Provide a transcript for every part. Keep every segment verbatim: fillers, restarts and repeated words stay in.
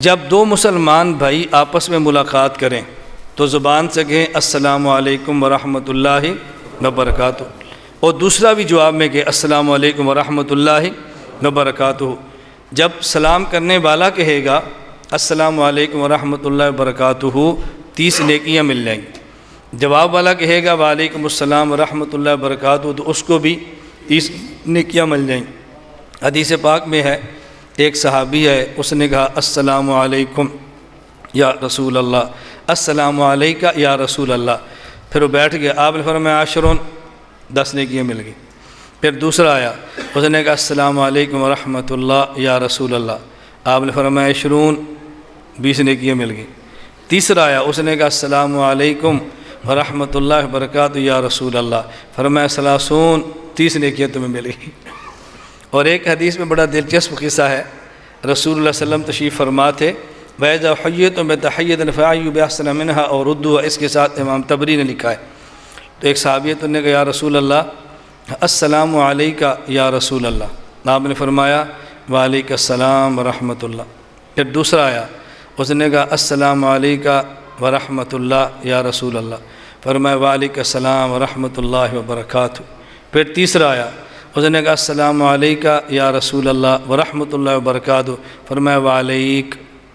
جب دو مسلمان بھائی آپس میں ملاقات کریں تو زبان سے کہیں السلام علیکم ورحمۃ اللہ وبرکاتہ، اور دوسرا بھی جواب میں کہ السلام علیکم ورحمۃ اللہ وبرکاتہ۔ جب سلام کرنے والا کہے گا السلام علیکم ورحمۃ اللہ وبرکاتہ، تیس نیکیاں مل جائیں گی۔ جواب والا کہے گا وعلیکم السلام ورحمۃ اللہ وبرکاتہ، تو اس کو بھی تیس نیکیاں مل جائیں گی۔ حدیث پاک میں ہے، ایک صحابی ہے، اس نے کہا السلام علیکم یا رسول اللہ، السلام علیکہ یا رسول اللہ، پھر وہ بیٹھ گیا۔ آپ نے فرمایا عشرون، دس نیکیاں مل گئی۔ پھر دوسرا آیا، اس نے کہا السلام علیکم ورحمۃ اللہ یا رسول اللہ، آپ نے فرمایا عشرون، بیس نیکیاں مل گئی۔ تیسرا آیا، اس نے کہا السلام علیکم ورحمۃ اللہ وبرکاتہ یا رسول اللہ، فرمایا ثلاثون، تیس نیکیاں تمہیں مل گئی۔ اور ایک حدیث میں بڑا دلچسپ قصہ ہے، رسول اللہ صلی اللہ علیہ وسلم تشریف فرما تھے، وَإِذَا حُيِّيتُم بِتَحِيَّةٍ فَحَيُّوا بِأَحْسَنَ مِنْهَا أَوْ رُدُّوهَا، اس کے ساتھ امام طبری نے لکھا ہے۔ تو ایک صحابیت نے کہا یا رسول اللہ السلام علیکہ یا رسول اللہ، آپ نے فرمایا وعلیکم السلام ورحمۃ اللہ۔ پھر دوسرا آیا، اس نے کہا السلام علیکہ ورحمۃ اللہ یا رسول اللہ، فرمایا وعلیکم السلام ورحمۃ اللہ وبرکاتہ۔ پھر تیسرا آیا، اس نے کہا السلام علیکہ یا رسول اللہ ورحمۃ اللہ وبرکاتہ، فرمایا وعلیک۔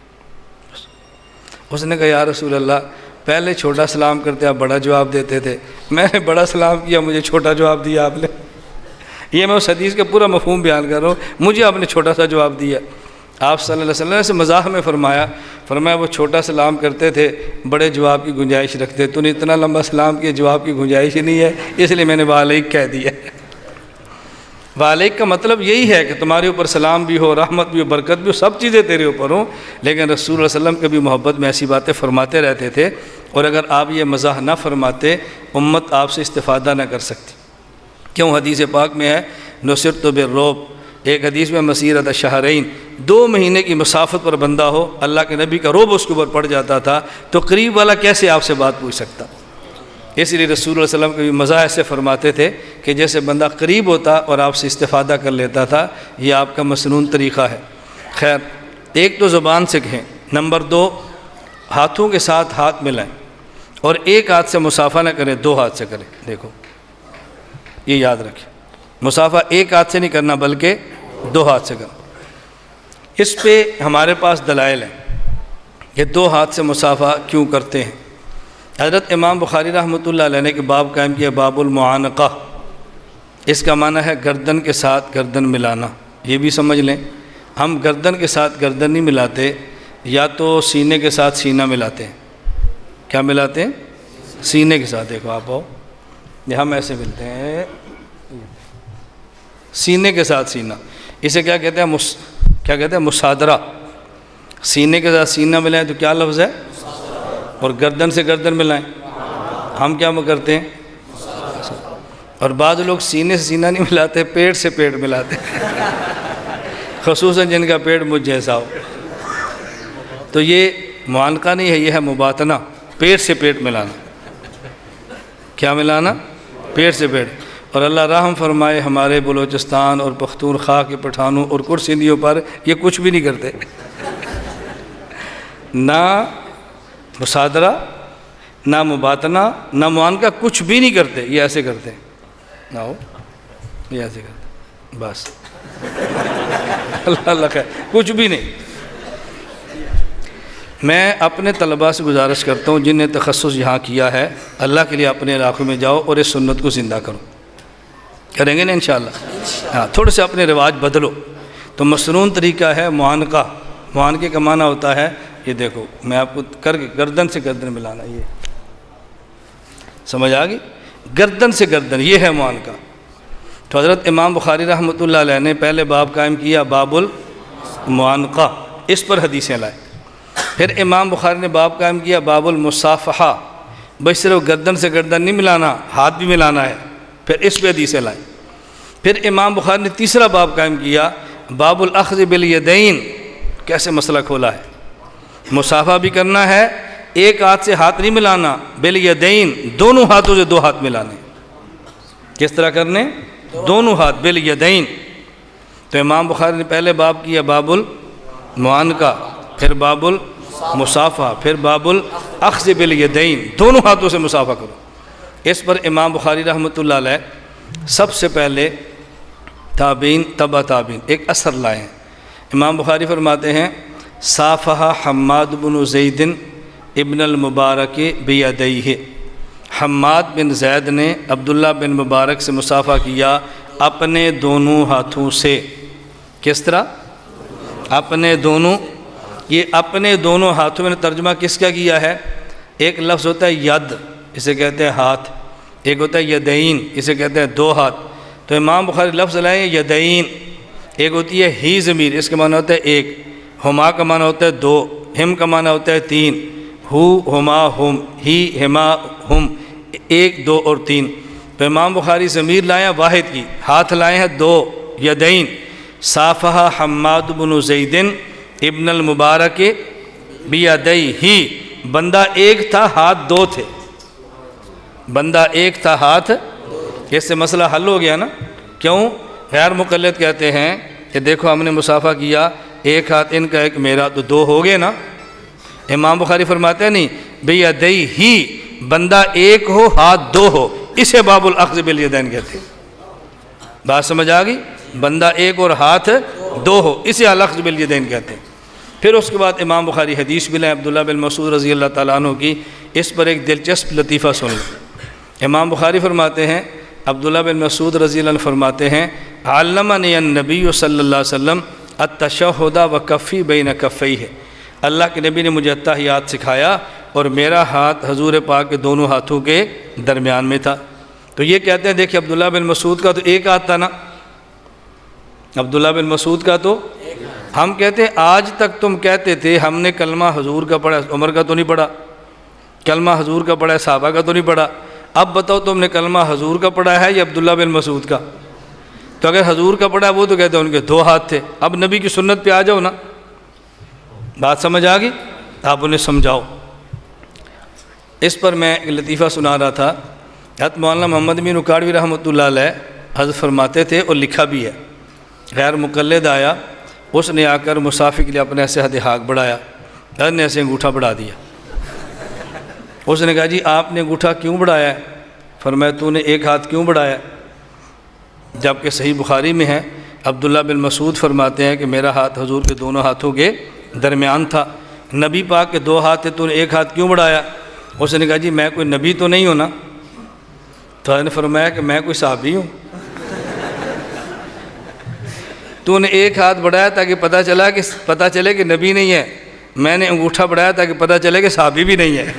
اس نے کہا یا رسول اللہ پہلے چھوٹا سلام کرتے آپ بڑا جواب دیتے تھے، میں نے بڑا سلام کیا مجھے چھوٹا جواب دیا آپ نے۔ یہ میں اس حدیث کا پورا مفہوم بیان کر رہا ہوں، مجھے آپ نے چھوٹا سا جواب دیا۔ آپ صلی اللہ علیہ وسلم سے مزاح میں فرمایا فرمایا وہ چھوٹا سلام کرتے تھے، بڑے جواب کی گنجائش رکھتے، تو نے اتنا لمبا سلام کیا جواب کی گنجائش ہی نہیں ہے، اس لیے میں نے وعلیک کہہ دیا۔ وعلیک کا مطلب یہی ہے کہ تمہارے اوپر سلام بھی ہو، رحمت بھی ہو، برکت بھی ہو، سب چیزیں تیرے اوپر ہوں، لیکن رسول اللہ علیہ وسلم کبھی محبت میں ایسی باتیں فرماتے رہتے تھے، اور اگر آپ یہ مزاح نہ فرماتے امت آپ سے استفادہ نہ کر سکتی۔ کیوں؟ حدیث پاک میں ہے نصرت بالرعب، ایک حدیث میں مسیرۃ شہرین، دو مہینے کی مسافت پر بندہ ہو، اللہ کے نبی کا رعب اس کے اوپر پڑ جاتا تھا، تو قریب والا کیسے آپ سے بات پوچھ سکتا؟ اس لیے رسول اللہ علیہ وسلم کے بھی مزاح ایسے فرماتے تھے کہ جیسے بندہ قریب ہوتا اور آپ سے استفادہ کر لیتا تھا، یہ آپ کا مسنون طریقہ ہے۔ خیر، ایک تو زبان سے کہیں، نمبر دو ہاتھوں کے ساتھ ہاتھ ملائیں، اور ایک ہاتھ سے مصافحہ نہ کریں، دو ہاتھ سے کریں۔ دیکھو یہ یاد رکھیں، مصافحہ ایک ہاتھ سے نہیں کرنا بلکہ دو ہاتھ سے کرنا۔ اس پہ ہمارے پاس دلائل ہیں کہ دو ہاتھ سے مصافحہ کیوں کرتے ہیں۔ حضرت امام بخاری رحمۃ اللہ علیہ نے کہ باب قائم کیا باب المعانقہ، اس کا معنی ہے گردن کے ساتھ گردن ملانا۔ یہ بھی سمجھ لیں، ہم گردن کے ساتھ گردن نہیں ملاتے، یا تو سینے کے ساتھ سینہ ملاتے ہیں۔ کیا ملاتے ہیں؟ سینے کے ساتھ۔ دیکھو آپ آؤ، یہ ہم ایسے ملتے ہیں، سینے کے ساتھ سینہ، اسے کیا کہتے ہیں؟ مس کیا کہتے ہیں؟ مصادرہ۔ سینے کے ساتھ سینہ ملائیں تو کیا لفظ ہے؟ اور گردن سے گردن ملائیں، ہم کیا کرتے ہیں؟ اور بعض لوگ سینے سے سینہ نہیں ملاتے، پیٹ سے پیٹ ملاتے، خصوصاً جن کا پیٹ مجھ جیسا ہو۔ تو یہ معانقہ نہیں ہے، یہ ہے مباطنہ، پیٹ سے پیٹ ملانا۔ کیا ملانا؟ پیٹ سے پیٹ۔ اور اللہ رحم فرمائے ہمارے بلوچستان اور پختونخوا کے پٹھانوں اور کرسندیوں پر، یہ کچھ بھی نہیں کرتے، نہ مصادرہ، نہ مباطنہ، نہ معانقہ، کچھ بھی نہیں کرتے، یہ ایسے کرتے ہیں، نہ ہو یہ ایسے کرتے، بس اللہ اللہ خیر، کچھ بھی نہیں۔ میں اپنے طلباء سے گزارش کرتا ہوں جن نے تخصص یہاں کیا ہے، اللہ کے لیے اپنے علاقوں میں جاؤ اور اس سنت کو زندہ کرو۔ کریں گے نا انشاءاللہ؟ ہاں، تھوڑے سے اپنے رواج بدلو۔ تو مسنون طریقہ ہے معانقہ۔ معانقے کا معنی ہوتا ہے، یہ دیکھو میں آپ کو کر کے گردن سے گردن ملانا، یہ سمجھ آ گئی؟ گردن سے گردن، یہ ہے معانقہ۔ تو حضرت امام بخاری رحمۃ اللہ علیہ نے پہلے باب قائم کیا باب المعانقہ، اس پر حدیثیں لائے۔ پھر امام بخاری نے باب قائم کیا باب المصافحہ، بس صرف گردن سے گردن نہیں ملانا، ہاتھ بھی ملانا ہے، پھر اس پہ حدیثیں لائیں۔ پھر امام بخاری نے تیسرا باب قائم کیا باب الاخذ بالیدین، کیسے مسئلہ کھولا ہے، مصافحہ بھی کرنا ہے، ایک ہاتھ سے ہاتھ نہیں ملانا، بالیدین، دونوں ہاتھوں سے دو ہاتھ ملانے۔ کس طرح کرنے؟ دونوں ہاتھ، بالیدین۔ تو امام بخاری نے پہلے باب کیا باب المعانقہ، پھر باب المصافحہ، پھر باب الاخذ بالیدین، دونوں ہاتھوں سے مصافحہ کرو۔ اس پر امام بخاری رحمۃ اللہ علیہ سب سے پہلے تابعین تبع تابعین ایک اثر لائے ہیں۔ امام بخاری فرماتے ہیں صافحہ حماد بن زید ابن المبارک بیدیہ، حماد بن زید نے عبداللہ بن مبارک سے مصافحہ کیا اپنے دونوں ہاتھوں سے۔ کس طرح؟ اپنے دونوں، یہ اپنے دونوں ہاتھوں میں نے ترجمہ کس کا کیا ہے؟ ایک لفظ ہوتا ہے ید، اسے کہتے ہیں ہاتھ، ایک ہوتا ہے یدین، اسے کہتے ہیں دو ہاتھ۔ تو امام بخاری لفظ لائیں یدین، ایک ہوتی ہے ہی ضمیر، اس کا معنی ہوتا ہے ایک، ہما کا معنی ہوتا ہے دو، ہم کا معنی ہوتا ہے تین، ہو ہما ہم، ہی ہما ہم، ایک دو اور تین۔ تو امام بخاری ضمیر لائے ہیں واحد کی، ہاتھ لائے ہیں دو، یدین۔ صافحہ حماد بن زید ابن المبارک بیدیہ، بندہ ایک تھا ہاتھ دو تھے، بندہ ایک تھا ہاتھ، اس سے مسئلہ حل ہو گیا نا؟ کیوں؟ غیر مقلد کہتے ہیں کہ دیکھو ہم نے مصافحہ کیا، ایک ہاتھ ان کا ایک میرا، تو دو ہو گئے نا۔ امام بخاری فرماتے ہیں نہیں، بیدیہ، بندہ ایک ہو ہاتھ دو ہو، اسے باب الاخذ بالیدین کہتے ہیں۔ بات سمجھ آ گئی؟ بندہ ایک اور ہاتھ دو ہو، اسے الاخذ بالیدین کہتے ہیں۔ پھر اس کے بعد امام بخاری حدیث بھی لیں عبداللہ بن مسعود رضی اللہ تعالیٰ عنہ کی، اس پر ایک دلچسپ لطیفہ سن لیں۔ امام بخاری فرماتے ہیں، عبداللہ بن مسعود رضی اللہ عنہ فرماتے ہیں علمنی النبی صلی اللہ علیہ وسلم التشہد وکفی بین کفیہ، اللہ کے نبی نے مجھے اتحیات سکھایا اور میرا ہاتھ حضور پاک کے دونوں ہاتھوں کے درمیان میں تھا۔ تو یہ کہتے ہیں دیکھیں عبداللہ بن مسعود کا تو ایک ہاتھ تھا نا، عبداللہ بن مسعود کا تو ہم کہتے ہیں آج تک تم کہتے تھے ہم نے کلمہ حضور کا پڑھا، عمر کا تو نہیں پڑھا، کلمہ حضور کا پڑھا ہے، صحابہ کا تو نہیں پڑھا، اب بتاؤ تم نے کلمہ حضور کا پڑھا ہے یا عبداللہ بن مسعود کا؟ تو اگر حضور کا پڑھا ہے وہ تو کہتے ہیں ان کے دو ہاتھ تھے، اب نبی کی سنت پہ آ جاؤ نا۔ بات سمجھ آ گئی؟ آپ انہیں سمجھاؤ۔ اس پر میں ایک لطیفہ سنا رہا تھا، حضرت مولانا محمد امین اکاڑوی رحمۃ اللہ علیہ حضرت فرماتے تھے اور لکھا بھی ہے، غیر مقلد آیا، اس نے آ کر مصافحے کے لیے اپنے ایسے ہاتھ ہاتھ بڑھایا، حضرت نے ایسے انگوٹھا بڑھا دیا۔ اس نے کہا جی آپ نے انگوٹھا کیوں بڑھایا ہے؟ فرمایا تو نے ایک ہاتھ کیوں بڑھایا؟ جبکہ صحیح بخاری میں ہے، عبداللہ بن مسعود فرماتے ہیں کہ میرا ہاتھ حضور کے دونوں ہاتھوں کے درمیان تھا، نبی پاک کے دو ہاتھ تھے، تو نے ایک ہاتھ کیوں بڑھایا؟ اس نے کہا جی میں کوئی نبی تو نہیں ہوں نا؟ تو حضرت نے فرمایا کہ میں کوئی صحابی ہوں، تو نے ایک ہاتھ بڑھایا تاکہ پتہ چلا کہ پتہ چلے کہ نبی نہیں ہے، میں نے انگوٹھا بڑھایا تاکہ پتہ چلے کہ صحابی بھی نہیں ہے۔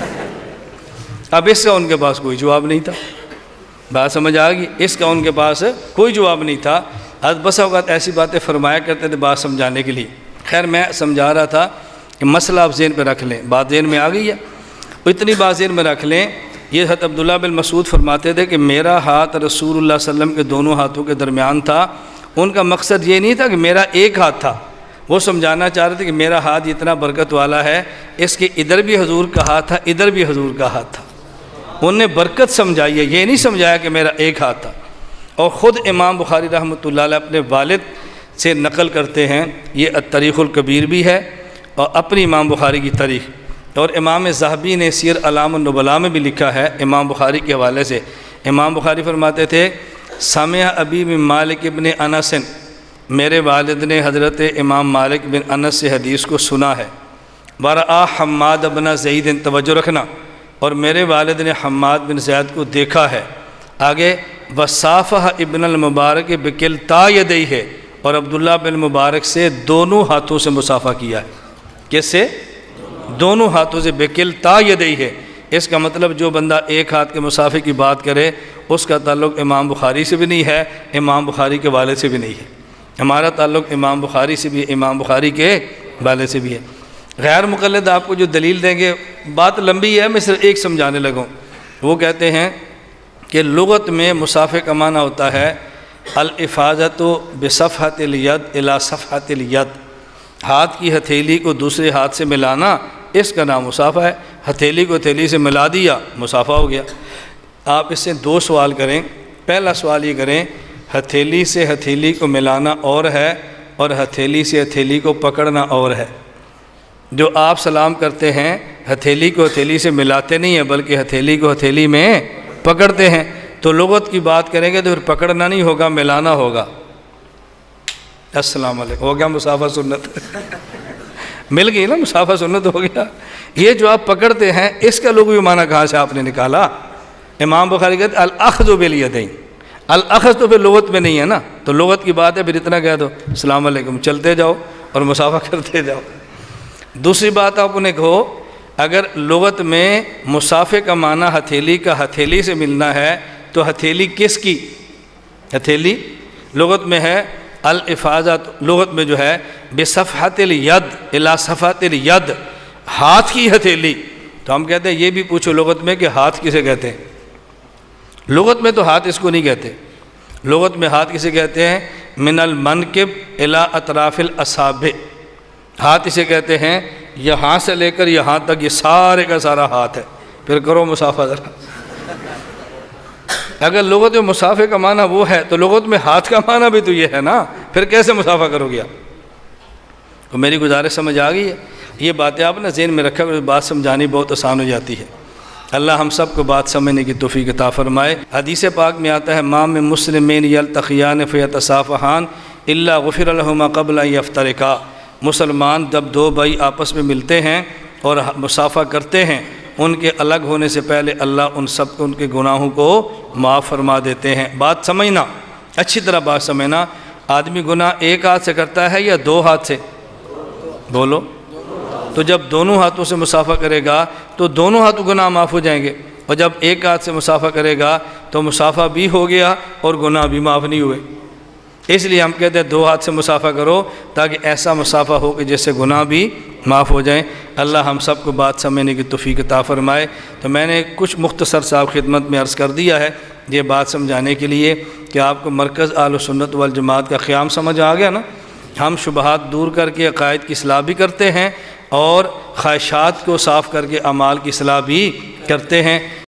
اب اس کا ان کے پاس کوئی جواب نہیں تھا۔ بات سمجھ آ گئی؟ اس کا ان کے پاس کوئی جواب نہیں تھا۔ حضرت بسا اوقات ایسی باتیں فرمایا کرتے تھے بات سمجھانے کے لیے۔ خیر میں سمجھا رہا تھا کہ مسئلہ آپ ذہن پہ رکھ لیں، بات ذہن میں آ گئی ہے، اتنی بات ذہن میں رکھ لیں۔ یہ حضرت عبداللہ بن مسعود فرماتے تھے کہ میرا ہاتھ رسول اللہ صلی اللہ علیہ وسلم کے دونوں ہاتھوں کے درمیان تھا۔ ان کا مقصد یہ نہیں تھا کہ میرا ایک ہاتھ تھا، وہ سمجھانا چاہ رہے تھے کہ میرا ہاتھ اتنا برکت والا ہے، اس کے ادھر بھی حضور کا ہاتھ تھا، ادھر بھی حضور کا ہاتھ تھا۔ انہوں نے برکت سمجھائی ہے، یہ نہیں سمجھایا کہ میرا ایک ہاتھ تھا۔ اور خود امام بخاری رحمۃ اللہ علیہ اپنے والد سے نقل کرتے ہیں، یہ التاریخ الکبیر بھی ہے اور اپنی امام بخاری کی تاریخ، اور امام ذہبی نے سیر اعلام النبلاء میں بھی لکھا ہے امام بخاری کے حوالے سے۔ امام بخاری فرماتے تھے سمع ابی بن مالک بن انس، میرے والد نے حضرت امام مالک بن انس سے حدیث کو سنا ہے، ورآ حماد بن زید، توجہ رکھنا، اور میرے والد نے حماد بن زید کو دیکھا ہے۔ آگے وصافح ابن المبارک بکلتا یدیہ، اور عبداللہ بن مبارک سے دونوں ہاتھوں سے مصافحہ کیا ہے۔ کس سے؟ دونوں ہاتھوں سے، بکلتا یدیہ۔ اس کا مطلب جو بندہ ایک ہاتھ کے مصافحے کی بات کرے اس کا تعلق امام بخاری سے بھی نہیں ہے، امام بخاری کے والد سے بھی نہیں ہے۔ ہمارا تعلق امام بخاری سے بھی، امام بخاری کے والد سے بھی ہے۔ غیر مقلد آپ کو جو دلیل دیں گے، بات لمبی ہے، میں صرف ایک سمجھانے لگوں۔ وہ کہتے ہیں کہ لغت میں مصافحے کا معنی ہوتا ہے الافاظۃ بصفحۃ الید الی صفحۃ الید، ہاتھ کی ہتھیلی کو دوسرے ہاتھ سے ملانا، اس کا نام مصافحہ ہے۔ ہتھیلی کو ہتھیلی سے ملا دیا، مصافحہ ہو گیا۔ آپ اس سے دو سوال کریں۔ پہلا سوال یہ کریں، ہتھیلی سے ہتھیلی کو ملانا اور ہے، اور ہتھیلی سے ہتھیلی کو پکڑنا اور ہے۔ جو آپ سلام کرتے ہیں ہتھیلی کو ہتھیلی سے ملاتے نہیں ہیں بلکہ ہتھیلی کو ہتھیلی میں پکڑتے ہیں، تو لغت کی بات کریں گے تو پھر پکڑنا نہیں ہوگا، ملانا ہوگا۔ السلام علیکم ہو گیا مصافحہ سنت، مل گئی نا مصافحہ سنت ہو گیا۔ یہ جو آپ پکڑتے ہیں اس کا لغوی معنی کہاں سے آپ نے نکالا؟ امام بخاری کہتے ہیں الاخذ بالیدین، الاخذ تو پھر لغت میں نہیں ہے نا، تو لغت کی بات ہے پھر اتنا کہہ دو السلام علیکم، چلتے جاؤ اور مصافحہ کرتے جاؤ۔ دوسری بات آپ انہیں کہو اگر لغت میں مصافحے کا معنی ہتھیلی کا ہتھیلی سے ملنا ہے تو ہتھیلی کس کی؟ ہتھیلی لغت میں ہے الافاظت، لغت میں جو ہے بصفحۃ الید الی صفحۃ الید، ہاتھ کی ہتھیلی۔ تو ہم کہتے ہیں یہ بھی پوچھو لغت میں کہ ہاتھ کسے کہتے ہیں؟ لغت میں تو ہاتھ اس کو نہیں کہتے، لغت میں ہاتھ کسے کہتے ہیں؟ من المنکب الی اطراف الاصابع، ہاتھ اسے کہتے ہیں یہاں سے لے کر یہاں تک یہ سارے کا سارا ہاتھ ہے۔ پھر کرو مصافحہ ذرا۔ اگر لغت میں مصافحے کا معنی وہ ہے تو لغت میں ہاتھ کا معنی بھی تو یہ ہے نا، پھر کیسے مصافحہ کرو گیا؟ تو میری گزارش سمجھ آ گئی ہے؟ یہ باتیں آپ نے ذہن میں رکھا کر بات سمجھانی بہت آسان ہو جاتی ہے۔ اللہ ہم سب کو بات سمجھنے کی توفیق عطا فرمائے۔ حدیث پاک میں آتا ہے ما من مسلمین یلتقیان فیتصافحان الا غفر لہما قبل ان یفترقا، مسلمان جب دو بھائی آپس میں ملتے ہیں اور مصافحہ کرتے ہیں ان کے الگ ہونے سے پہلے اللہ ان سب کو ان کے گناہوں کو معاف فرما دیتے ہیں۔ بات سمجھنا، اچھی طرح بات سمجھنا، آدمی گناہ ایک ہاتھ سے کرتا ہے یا دو ہاتھ سے؟ بولو۔ تو جب دونوں ہاتھوں سے مصافحہ کرے گا تو دونوں ہاتھوں گناہ معاف ہو جائیں گے، اور جب ایک ہاتھ سے مصافحہ کرے گا تو مصافحہ بھی ہو گیا اور گناہ بھی معاف نہیں ہوئے۔ اس لیے ہم کہتے ہیں دو ہاتھ سے مصافحہ کرو تاکہ ایسا مصافحہ ہو کہ جس سے گناہ بھی معاف ہو جائیں۔ اللہ ہم سب کو بات سمجھنے کی توفیق عطا فرمائے۔ تو میں نے کچھ مختصر صاحب خدمت میں عرض کر دیا ہے یہ بات سمجھانے کے لیے کہ آپ کو مرکز اہل سنت والجماعت کا قیام سمجھ آ گیا نا۔ ہم شبہات دور کر کے عقائد کی اصلاح بھی کرتے ہیں اور خواہشات کو صاف کر کے اعمال کی اصلاح بھی کرتے ہیں۔